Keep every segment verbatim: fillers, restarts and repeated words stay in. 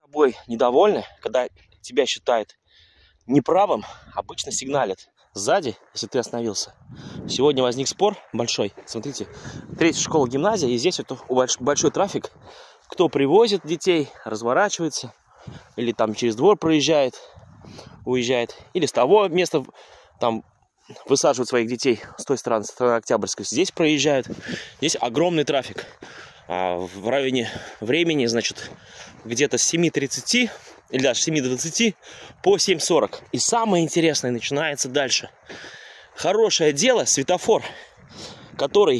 тобой недовольны, когда тебя считают неправым, обычно сигналят сзади, если ты остановился. Сегодня возник спор большой. Смотрите, третья школа, гимназия, и здесь вот большой трафик. Кто привозит детей, разворачивается, или там через двор проезжает, уезжает, или с того места там высаживают своих детей с той стороны, с стороны Октябрьской. Здесь проезжают. Здесь огромный трафик. А в районе времени, значит, где-то с семи тридцати или даже с семи двадцати по семь сорок. И самое интересное начинается дальше. Хорошее дело, светофор, который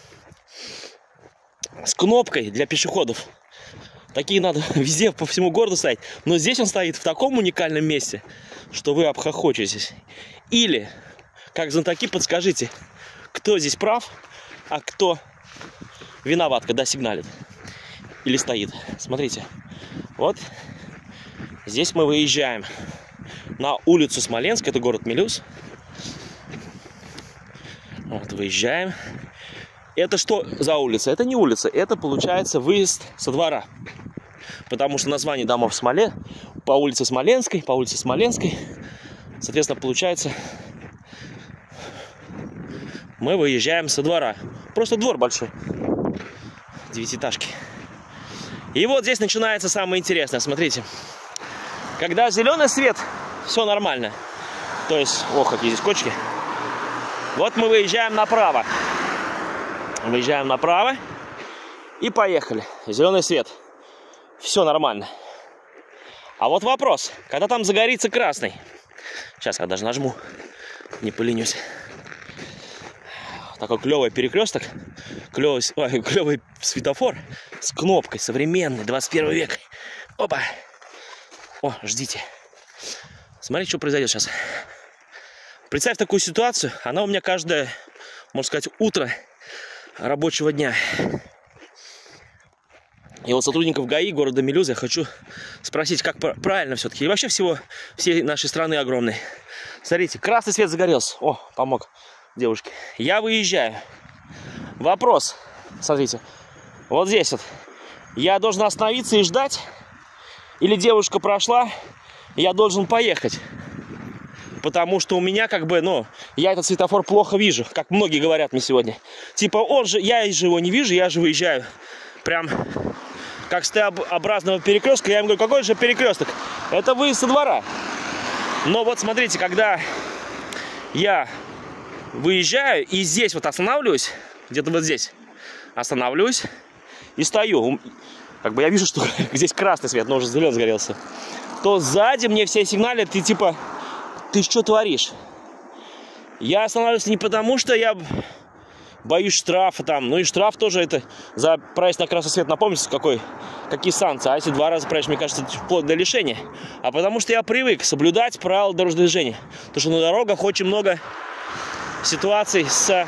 с кнопкой для пешеходов. Такие надо везде по всему городу ставить. Но здесь он стоит в таком уникальном месте, что вы обхохочетесь. Или, как знатоки, подскажите, кто здесь прав, а кто виноват, когда сигналит или стоит. Смотрите, вот здесь мы выезжаем на улицу Смоленск, это город Мелюз. Вот, выезжаем. Это что за улица? Это не улица, это получается выезд со двора. Потому что название домов в Смоле по улице Смоленской, по улице Смоленской. Соответственно, получается, мы выезжаем со двора. Просто двор большой. Девятиэтажки. И вот здесь начинается самое интересное. Смотрите. Когда зеленый свет, все нормально. То есть, ох, какие здесь кочки. Вот мы выезжаем направо. Выезжаем направо. И поехали. Зеленый свет. Все нормально. А вот вопрос. Когда там загорится красный. Сейчас я даже нажму. Не поленюсь. Такой клевый перекресток. Клевый, ой, клевый светофор. С кнопкой. Современный. двадцать первый век. Опа. О, ждите. Смотрите, что произойдет сейчас. Представь такую ситуацию. Она у меня каждое, можно сказать, утро рабочего дня. И вот сотрудников ГАИ города Мелюза я хочу спросить, как правильно все-таки. И вообще всего, всей нашей страны огромной. Смотрите, красный свет загорелся. О, помог девушке. Я выезжаю. Вопрос. Смотрите. Вот здесь вот. Я должен остановиться и ждать? Или девушка прошла, и я должен поехать? Потому что у меня как бы, ну, я этот светофор плохо вижу, как многие говорят мне сегодня. Типа, он же, я же его не вижу, я же выезжаю прям как с Т-образного перекрестка. Я им говорю, какой же перекресток? Это выезд со двора. Но вот смотрите, когда я выезжаю и здесь вот останавливаюсь, где-то вот здесь останавливаюсь и стою. Как бы я вижу, что здесь красный свет, но уже зеленый сгорелся. То сзади мне все сигналят, ты типа, ты что творишь? Я останавливаюсь не потому, что я боюсь штрафа там. Ну и штраф тоже это за проезд на красный свет. Напомните, какой, какие санкции. А если два раза проезжаешь, мне кажется, вплоть до лишения. А потому что я привык соблюдать правила дорожного движения. Потому что на дорогах очень много ситуаций с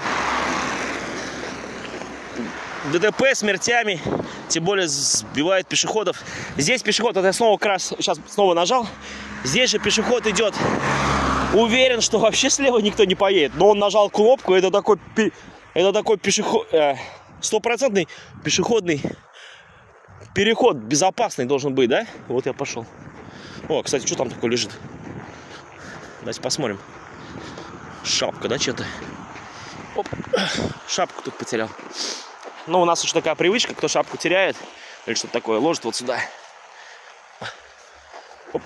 ДТП, смертями. Тем более сбивают пешеходов. Здесь пешеход, вот я снова крас, сейчас снова нажал. Здесь же пешеход идет. Уверен, что вообще слева никто не поедет. Но он нажал кнопку, это такой, это такой пешеход, стопроцентный э, пешеходный переход, безопасный должен быть, да? Вот я пошел. О, кстати, что там такое лежит? Давайте посмотрим. Шапка, да, что-то? Оп. Шапку тут потерял. Ну, у нас еще такая привычка, кто шапку теряет, или что-то такое, ложит вот сюда. Оп.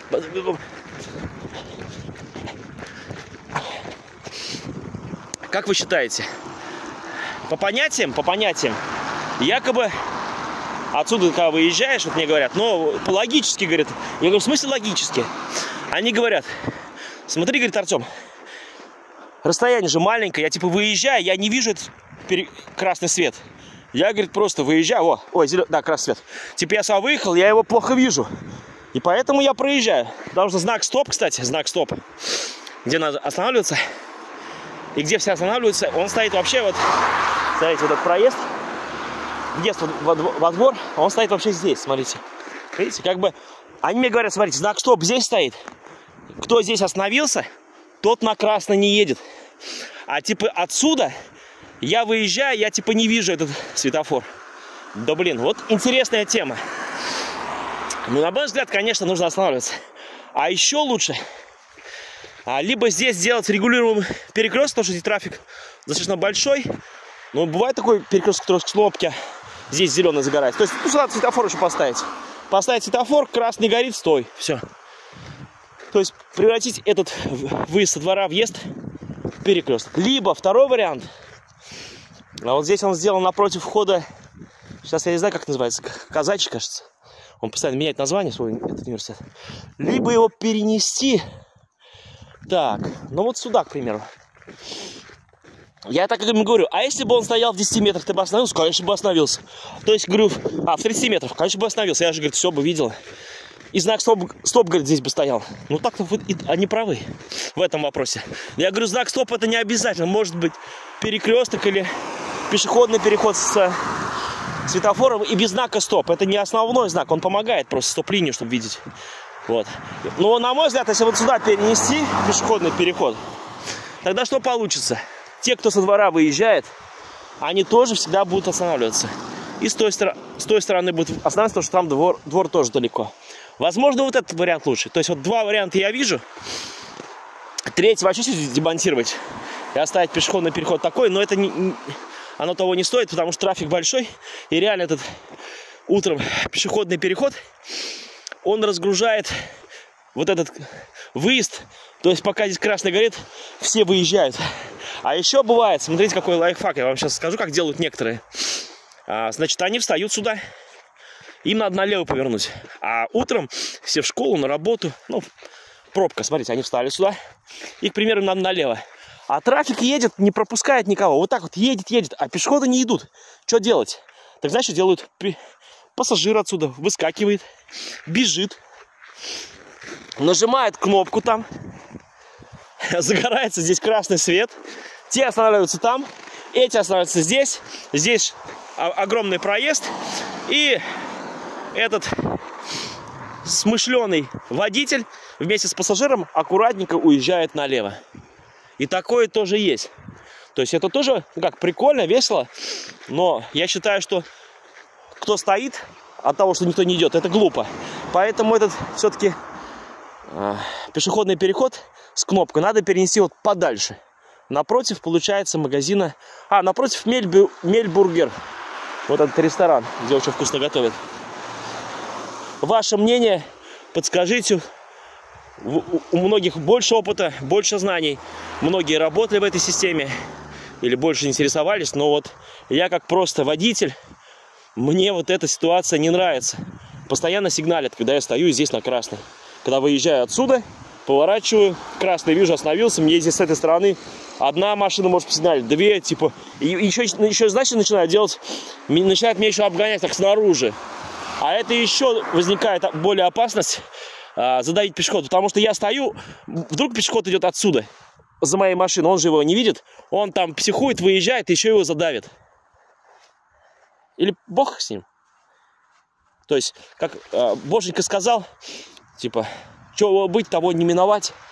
Как вы считаете? По понятиям, по понятиям, якобы отсюда, когда выезжаешь, вот мне говорят, ну, логически, говорят. Я говорю, в смысле логически? Они говорят, смотри, говорит Артем, расстояние же маленькое, я типа выезжаю, я не вижу этот пере... красный свет. Я, говорит, просто выезжаю, о, ой, зеленый, да, красный свет. Типа я сам выехал, я его плохо вижу. И поэтому я проезжаю. Потому что знак стоп, кстати, знак стоп, где надо останавливаться. И где все останавливаются, он стоит вообще вот, смотрите, вот этот проезд, въезд во, во двор, он стоит вообще здесь, смотрите. Видите, как бы, они мне говорят, смотрите, знак стоп здесь стоит. Кто здесь остановился, тот на красный не едет. А типа отсюда я выезжаю, я типа не вижу этот светофор. Да блин, вот интересная тема. Ну, на мой взгляд, конечно, нужно останавливаться. А еще лучше а, либо здесь сделать регулируемый перекресток, потому что здесь трафик достаточно большой. Но бывает такой перекресток, который с кнопки здесь зеленый загорается. То есть ну, сюда светофор еще поставить. Поставить светофор, красный горит, стой. Все. То есть превратить этот выезд со двора, въезд в перекресток. Либо второй вариант. А вот здесь он сделан напротив входа. Сейчас я не знаю, как называется. Казачий, кажется. Он постоянно меняет название свой, этот университет. Либо его перенести. Так, ну вот сюда, к примеру. Я так ему говорю, а если бы он стоял в десяти метрах, ты бы остановился? Конечно, бы остановился. То есть, говорю, а, в тридцати метрах, конечно, бы остановился. Я же, говорит, все бы видел. И знак стоп, стоп, говорит, здесь бы стоял. Ну так-то они правы в этом вопросе. Я говорю, знак стоп это не обязательно. Может быть перекресток или пешеходный переход с светофором и без знака стоп. Это не основной знак, он помогает просто стоп-линию, чтобы видеть. Вот. Но на мой взгляд, если вот сюда перенести пешеходный переход, тогда что получится? Те, кто со двора выезжает, они тоже всегда будут останавливаться. И с той, стор с той стороны будут останавливаться, потому что там двор, двор тоже далеко. Возможно, вот этот вариант лучше. То есть вот два варианта я вижу. Третий вообще демонтировать и оставить пешеходный переход такой, но это не, оно того не стоит, потому что трафик большой. И реально этот утром пешеходный переход, он разгружает вот этот выезд. То есть пока здесь красный горит, все выезжают. А еще бывает, смотрите, какой лайфхак. Я вам сейчас скажу, как делают некоторые. А, значит, они встают сюда. Им надо налево повернуть. А утром все в школу, на работу. Ну, пробка, смотрите, они встали сюда. И, к примеру, им надо налево. А трафик едет, не пропускает никого. Вот так вот едет, едет. А пешеходы не идут. Что делать? Так знаешь, что делают? Пассажир отсюда выскакивает, бежит, нажимает кнопку там. Загорается здесь красный свет. Те останавливаются там. Эти останавливаются здесь. Здесь огромный проезд. И этот смышленый водитель вместе с пассажиром аккуратненько уезжает налево. И такое тоже есть. То есть это тоже, ну как, прикольно, весело. Но я считаю, что кто стоит от того, что никто не идет, это глупо. Поэтому этот все-таки э, пешеходный переход с кнопкой надо перенести вот подальше. Напротив, получается, магазина... А, напротив Мельбю... Мельбургер. Вот этот ресторан, где очень вкусно готовят. Ваше мнение, подскажите. У многих больше опыта, больше знаний. Многие работали в этой системе или больше интересовались. Но вот я как просто водитель, мне вот эта ситуация не нравится. Постоянно сигналят, когда я стою здесь на красной. Когда выезжаю отсюда, поворачиваю, красный вижу, остановился. Мне здесь с этой стороны одна машина может посигналить, две, типа. И еще, еще значит, начинают делать, начинают меня еще обгонять так снаружи. А это еще возникает более опасность а, задавить пешехода. Потому что я стою, вдруг пешеход идет отсюда, за моей машиной, он же его не видит. Он там психует, выезжает, еще его задавит. Или бог с ним. То есть, как а, Боженька сказал, типа, чего быть, того не миновать.